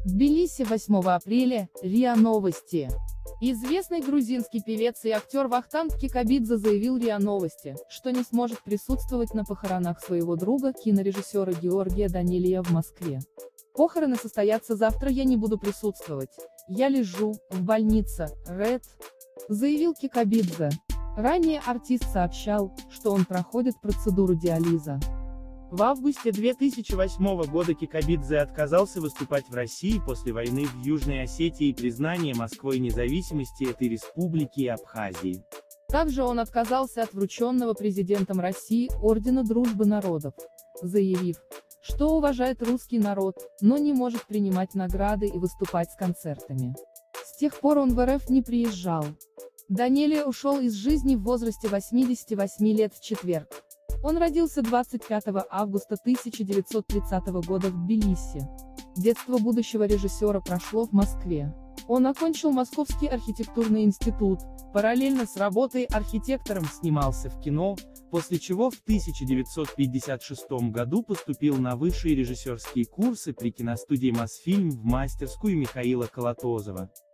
Тбилиси, 8 апреля, РИА Новости. Известный грузинский певец и актер Вахтанг Кикабидзе заявил РИА Новости, что не сможет присутствовать на похоронах своего друга, кинорежиссера Георгия Данелия в Москве. «Похороны состоятся завтра, я не буду присутствовать. Я лежу в больнице, Ред», — заявил Кикабидзе. Ранее артист сообщал, что он проходит процедуру диализа. В августе 2008 года Кикабидзе отказался выступать в России после войны в Южной Осетии и признания Москвой независимости этой республики и Абхазии. Также он отказался от врученного президентом России Ордена Дружбы Народов, заявив, что уважает русский народ, но не может принимать награды и выступать с концертами. С тех пор он в РФ не приезжал. Данелия ушел из жизни в возрасте 88 лет в четверг. Он родился 25 августа 1930 года в Тбилиси. Детство будущего режиссера прошло в Москве. Он окончил Московский архитектурный институт, параллельно с работой архитектором снимался в кино, после чего в 1956 году поступил на высшие режиссерские курсы при киностудии «Мосфильм» в мастерскую Михаила Колотозова.